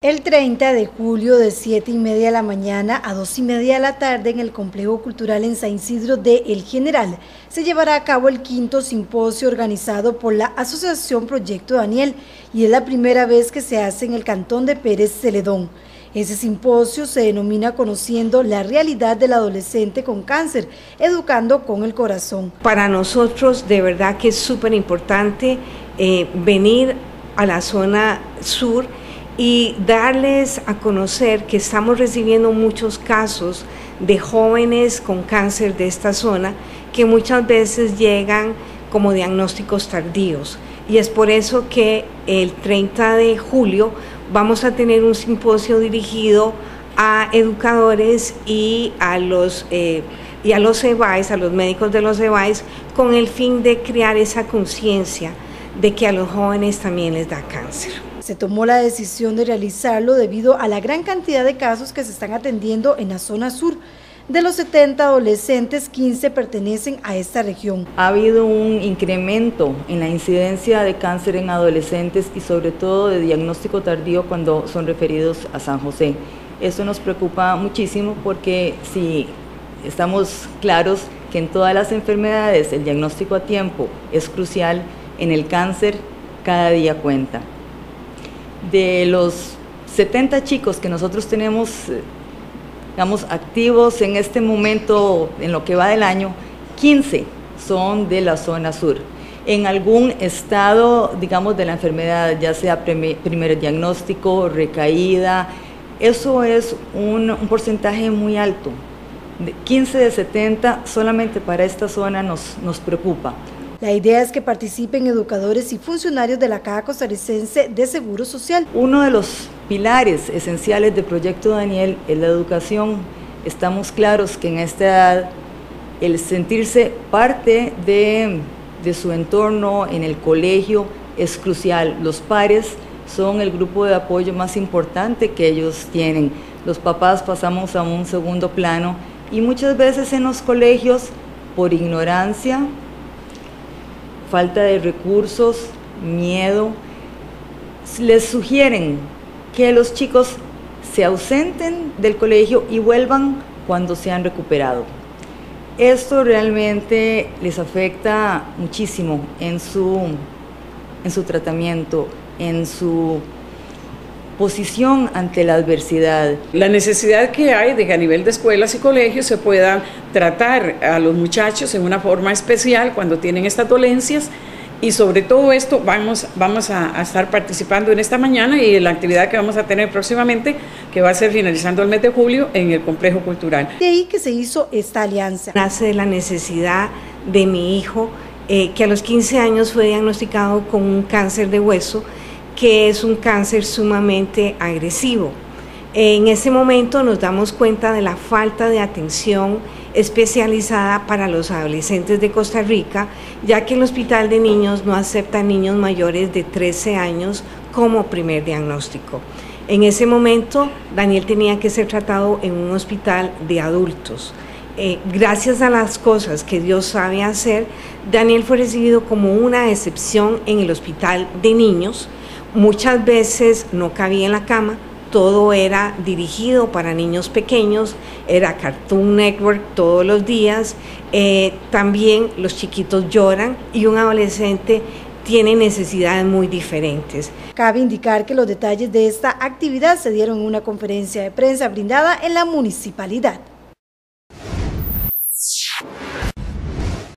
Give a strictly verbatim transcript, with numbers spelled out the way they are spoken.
El treinta de julio de siete y media de la mañana a dos y media de la tarde en el Complejo Cultural en San Isidro de El General se llevará a cabo el quinto simposio organizado por la Asociación Proyecto Daniel y es la primera vez que se hace en el cantón de Pérez Celedón. Ese simposio se denomina Conociendo la realidad del adolescente con cáncer, educando con el corazón. Para nosotros de verdad que es súper importante eh, venir a la zona sur y darles a conocer que estamos recibiendo muchos casos de jóvenes con cáncer de esta zona que muchas veces llegan como diagnósticos tardíos, y es por eso que el treinta de julio vamos a tener un simposio dirigido a educadores y a los eh, y a los E B A I S, a los médicos de los E B A I S, con el fin de crear esa conciencia de que a los jóvenes también les da cáncer. Se tomó la decisión de realizarlo debido a la gran cantidad de casos que se están atendiendo en la zona sur. De los setenta adolescentes, quince pertenecen a esta región. Ha habido un incremento en la incidencia de cáncer en adolescentes y sobre todo de diagnóstico tardío cuando son referidos a San José. Esto nos preocupa muchísimo porque si estamos claros que en todas las enfermedades el diagnóstico a tiempo es crucial, en el cáncer cada día cuenta. De los setenta chicos que nosotros tenemos, digamos, activos en este momento, en lo que va del año, quince son de la zona sur. En algún estado, digamos, de la enfermedad, ya sea primer diagnóstico, recaída, eso es un, un porcentaje muy alto. De quince de setenta solamente para esta zona nos, nos preocupa. La idea es que participen educadores y funcionarios de la Caja Costarricense de Seguro Social. Uno de los pilares esenciales del Proyecto Daniel es la educación. Estamos claros que en esta edad el sentirse parte de, de su entorno, en el colegio, es crucial. Los pares son el grupo de apoyo más importante que ellos tienen. Los papás pasamos a un segundo plano y muchas veces en los colegios, por ignorancia, falta de recursos, miedo, les sugieren que los chicos se ausenten del colegio y vuelvan cuando se han recuperado. Esto realmente les afecta muchísimo en su, en su tratamiento, en su posición ante la adversidad. La necesidad que hay de que a nivel de escuelas y colegios se puedan tratar a los muchachos en una forma especial cuando tienen estas dolencias, y sobre todo esto vamos, vamos a, a estar participando en esta mañana y en la actividad que vamos a tener próximamente, que va a ser finalizando el mes de julio en el Complejo Cultural. De ahí que se hizo esta alianza. Nace de la necesidad de mi hijo, eh, que a los quince años fue diagnosticado con un cáncer de hueso, que es un cáncer sumamente agresivo. En ese momento nos damos cuenta de la falta de atención especializada para los adolescentes de Costa Rica, ya que el Hospital de Niños no acepta niños mayores de trece años como primer diagnóstico. En ese momento, Daniel tenía que ser tratado en un hospital de adultos. Eh, gracias a las cosas que Dios sabe hacer, Daniel fue recibido como una excepción en el Hospital de Niños. Muchas veces no cabía en la cama, todo era dirigido para niños pequeños, era Cartoon Network todos los días, eh, también los chiquitos lloran y un adolescente tiene necesidades muy diferentes. Cabe indicar que los detalles de esta actividad se dieron en una conferencia de prensa brindada en la municipalidad.